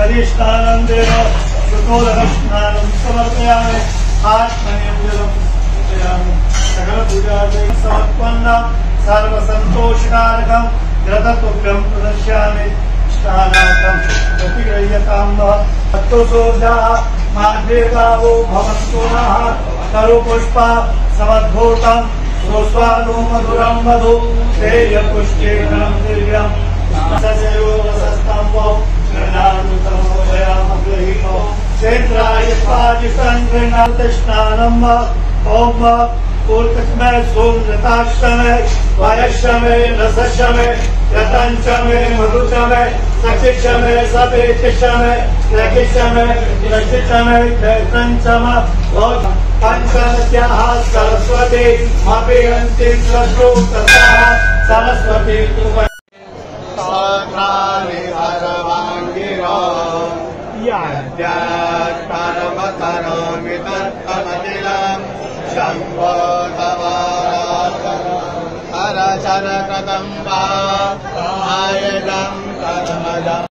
नदीस्नानन्देन सुतोदकस्नानं समर्पयामि। आत्मनिर्जलं समर्पयामि। सकलपूजार्थं समर्पन्नं सर्वसन्तोषकारकं घृततुभ्यं प्रदर्शयामि। स्नानार्थं प्रतिगृह्यतां भक्तोऽसोजाः मार्गेगावो भवन्तु नः। करुपुष्पा समद्भूतं सुस्वादु मधुरं मधु पेयपुष्टिकरं दिव्यं सस्ययोगसस्तम्भो गृह्णामृतं भयामग्रहीतो क्षेत्राय स्वादिष्टं गृह्णातस्नानं ॐ पूर्तस्मै सोमृताष्टमे वायष्टमे रसष्टमे रतञ्चमे मधुचमे सचिक्षमे सपेतिष्टमे रकिष्टमे रक्षिष्टमे चैत्रञ्चम पंचमत्याः सरस्वती अभियन्ति श्लोकतः सरस्वती सहस्राणि सर्वाङ्गिनो यद्यत्कर्मकरोमि तत्कमतिलं शम्भो तव हरचरकृतं वा आयुधं कर्मजं